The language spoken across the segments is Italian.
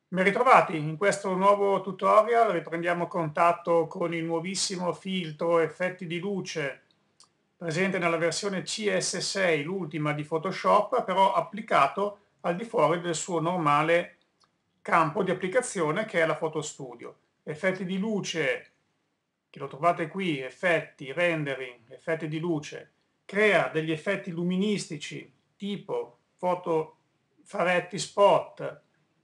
Ben ritrovati, in questo nuovo tutorial riprendiamo contatto con il nuovissimo filtro effetti di luce presente nella versione CS6, l'ultima di Photoshop, però applicato al di fuori del suo normale campo di applicazione che è la Photo Studio. Effetti di luce, che lo trovate qui, effetti, rendering, effetti di luce, crea degli effetti luministici tipo foto faretti spot,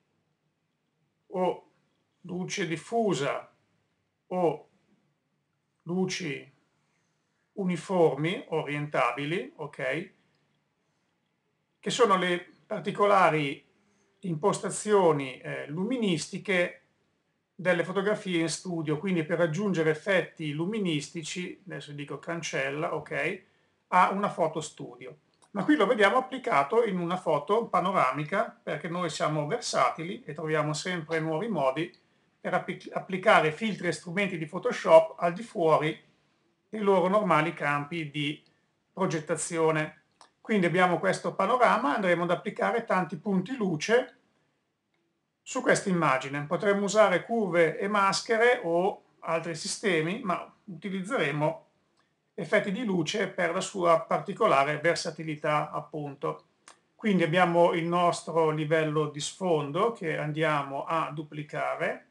o luce diffusa o luci uniformi, orientabili, ok? Che sono le particolari impostazioni luministiche delle fotografie in studio, quindi per aggiungere effetti luministici, adesso dico cancella, ok, a una foto studio. Ma qui lo vediamo applicato in una foto panoramica, perché noi siamo versatili e troviamo sempre nuovi modi per applicare filtri e strumenti di Photoshop al di fuori dei loro normali campi di progettazione. Quindi abbiamo questo panorama, andremo ad applicare tanti punti luce su questa immagine. Potremmo usare curve e maschere o altri sistemi, ma utilizzeremo effetti di luce per la sua particolare versatilità, appunto. Quindi abbiamo il nostro livello di sfondo che andiamo a duplicare.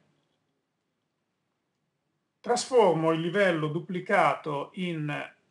Trasformo il livello duplicato in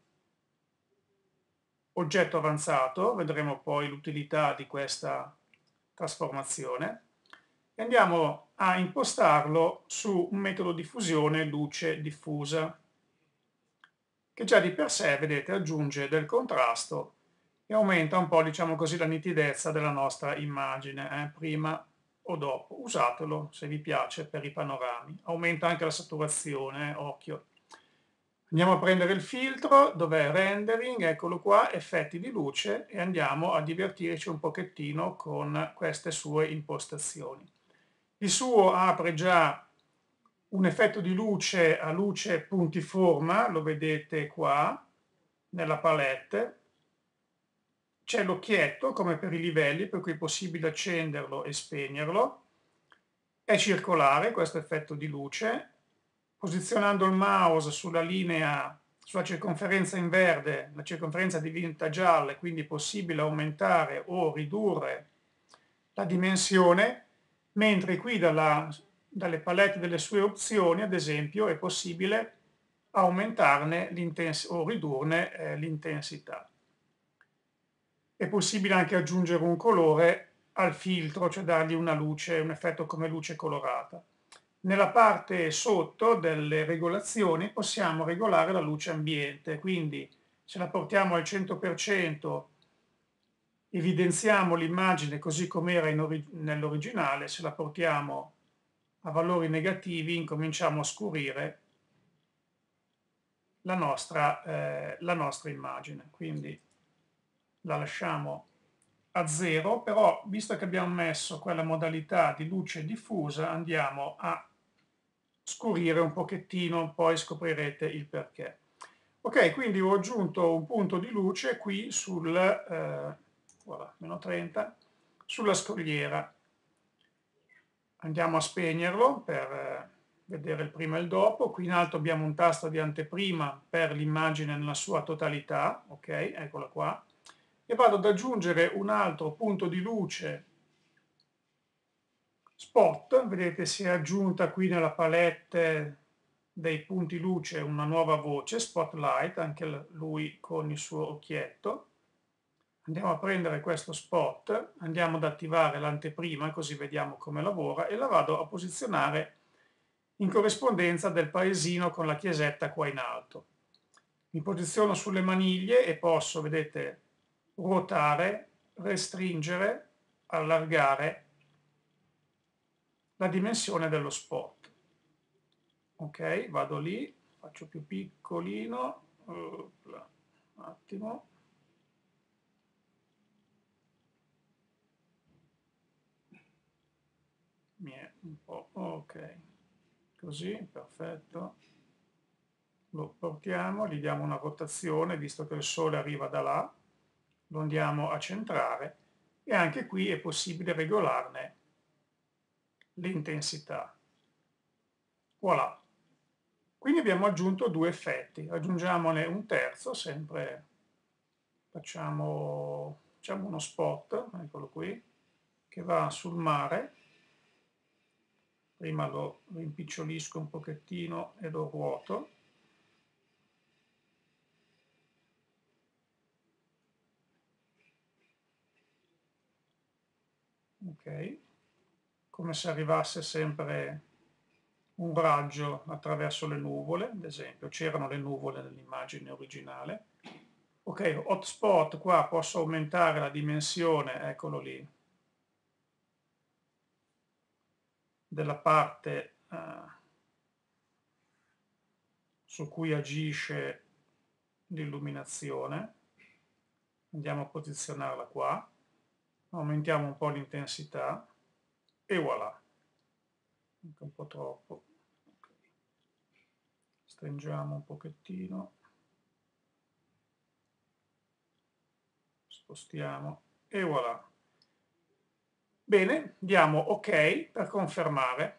oggetto avanzato, vedremo poi l'utilità di questa trasformazione, e andiamo a impostarlo su un metodo di fusione luce diffusa, che già di per sé, vedete, aggiunge del contrasto e aumenta un po', diciamo così, la nitidezza della nostra immagine, prima o dopo. Usatelo se vi piace per i panorami. Aumenta anche la saturazione, occhio. Andiamo a prendere il filtro, dov'è rendering, eccolo qua, effetti di luce, e andiamo a divertirci un pochettino con queste sue impostazioni. Il suo apre già un effetto di luce a luce puntiforma, lo vedete qua nella palette. C'è l'occhietto come per i livelli, per cui è possibile accenderlo e spegnerlo. È circolare questo effetto di luce. Posizionando il mouse sulla linea, sulla circonferenza in verde, la circonferenza diventa gialla, quindi è possibile aumentare o ridurre la dimensione, mentre qui dalle palette delle sue opzioni, ad esempio, è possibile aumentarne o ridurne l'intensità. È possibile anche aggiungere un colore al filtro, cioè dargli una luce, un effetto come luce colorata. Nella parte sotto delle regolazioni possiamo regolare la luce ambiente, quindi se la portiamo al 100% evidenziamo l'immagine così com'era nell'originale, se la portiamo a valori negativi incominciamo a scurire la nostra immagine, quindi la lasciamo a 0, però visto che abbiamo messo quella modalità di luce diffusa andiamo a scurire un pochettino, poi scoprirete il perché. Ok, quindi ho aggiunto un punto di luce qui voilà, meno 30, sulla scogliera. Andiamo a spegnerlo per vedere il prima e il dopo. Qui in alto abbiamo un tasto di anteprima per l'immagine nella sua totalità, ok, eccola qua. E vado ad aggiungere un altro punto di luce spot, vedete si è aggiunta qui nella palette dei punti luce una nuova voce, Spotlight, anche lui con il suo occhietto. Andiamo a prendere questo spot, andiamo ad attivare l'anteprima, così vediamo come lavora, e la vado a posizionare in corrispondenza del paesino con la chiesetta qua in alto. Mi posiziono sulle maniglie e posso, vedete, ruotare, restringere, allargare la dimensione dello spot. Ok, vado lì, faccio più piccolino, un attimo. Mi è un po', ok, così, perfetto. Lo portiamo, gli diamo una rotazione, visto che il sole arriva da là, lo andiamo a centrare e anche qui è possibile regolarne l'intensità. Voilà. Quindi abbiamo aggiunto due effetti, aggiungiamone un terzo, sempre facciamo uno spot, eccolo qui, che va sul mare. Prima lo rimpicciolisco un pochettino e lo ruoto. Ok, come se arrivasse sempre un raggio attraverso le nuvole, ad esempio, c'erano le nuvole nell'immagine originale. Ok, hotspot, qua posso aumentare la dimensione, eccolo lì, della parte su cui agisce l'illuminazione. Andiamo a posizionarla qua, aumentiamo un po' l'intensità e voilà. Anche un po' troppo. Okay. Stringiamo un pochettino, spostiamo e voilà. Bene, diamo ok per confermare.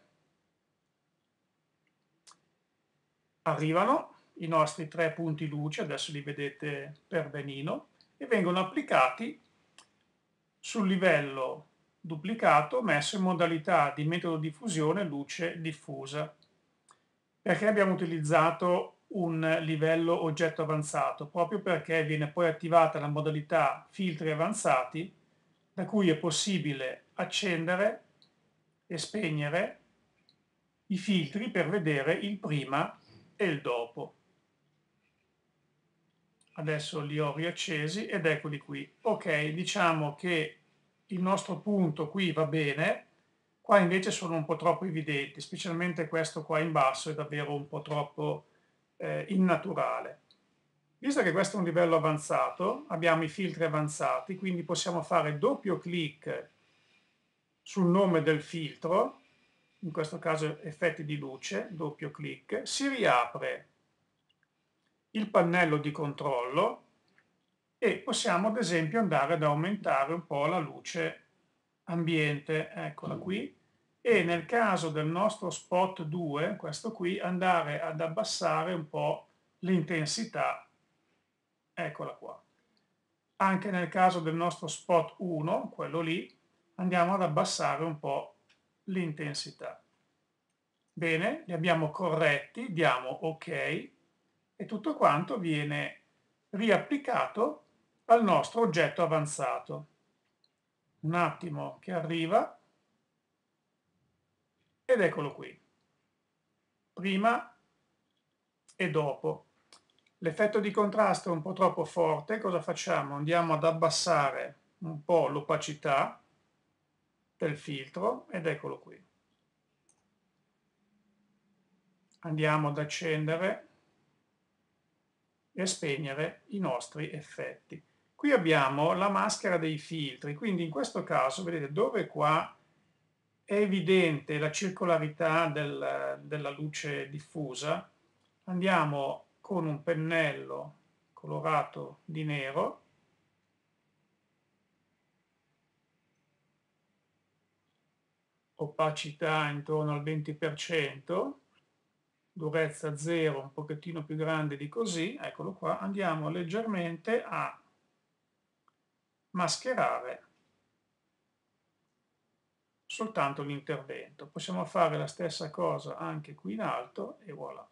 Arrivano i nostri 3 punti luce, adesso li vedete per benino, e vengono applicati sul livello duplicato messo in modalità di metodo di fusione luce diffusa. Perché abbiamo utilizzato un livello oggetto avanzato? Proprio perché viene poi attivata la modalità filtri avanzati, da cui è possibile accendere e spegnere i filtri per vedere il prima e il dopo. Adesso li ho riaccesi ed eccoli qui. Ok, diciamo che il nostro punto qui va bene, qua invece sono un po' troppo evidenti, specialmente questo qua in basso è davvero un po' troppo innaturale. Visto che questo è un livello avanzato, abbiamo i filtri avanzati, quindi possiamo fare doppio clic sul nome del filtro, in questo caso effetti di luce, doppio clic, si riapre il pannello di controllo e possiamo ad esempio andare ad aumentare un po' la luce ambiente, eccola qui, e nel caso del nostro spot 2, questo qui, andare ad abbassare un po' l'intensità, eccola qua. Anche nel caso del nostro spot 1, quello lì, andiamo ad abbassare un po' l'intensità. Bene, li abbiamo corretti, diamo ok e tutto quanto viene riapplicato al nostro oggetto avanzato. Un attimo che arriva ed eccolo qui, prima e dopo. L'effetto di contrasto è un po' troppo forte, cosa facciamo? Andiamo ad abbassare un po' l'opacità del filtro ed eccolo qui. Andiamo ad accendere e spegnere i nostri effetti. Qui abbiamo la maschera dei filtri, quindi in questo caso vedete dove qua è evidente la circolarità della luce diffusa, andiamo con un pennello colorato di nero, opacità intorno al 20%, durezza 0 un pochettino più grande di così, eccolo qua, andiamo leggermente a mascherare soltanto l'intervento. Possiamo fare la stessa cosa anche qui in alto e voilà.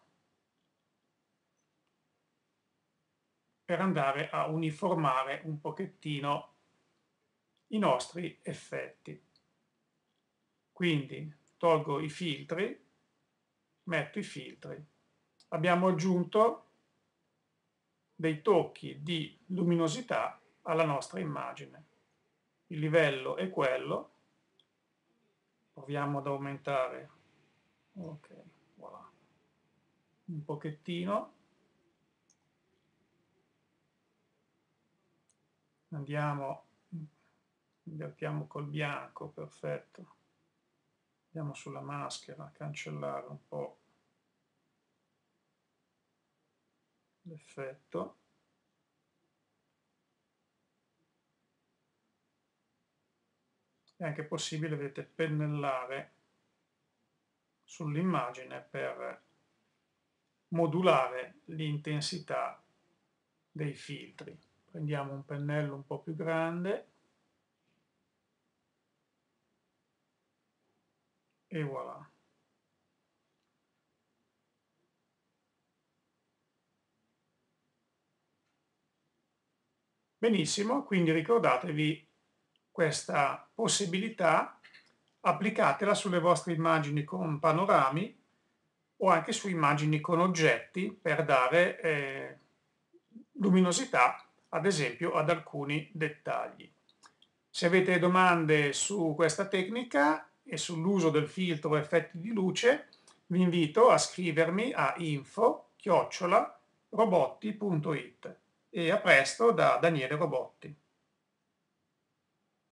Per andare a uniformare un pochettino i nostri effetti. Quindi tolgo i filtri, metto i filtri. Abbiamo aggiunto dei tocchi di luminosità alla nostra immagine. Il livello è quello, proviamo ad aumentare, ok, voilà, un pochettino, andiamo, invertiamo col bianco, perfetto, andiamo sulla maschera, cancellare un po' l'effetto, è anche possibile, vedete, pennellare sull'immagine per modulare l'intensità dei filtri. Prendiamo un pennello un po' più grande e voilà. Benissimo, quindi ricordatevi questa possibilità, applicatela sulle vostre immagini con panorami o anche su immagini con oggetti per dare luminosità, ad esempio, ad alcuni dettagli. Se avete domande su questa tecnica e sull'uso del filtro effetti di luce, vi invito a scrivermi a info@robotti.it e a presto da Daniele Robotti.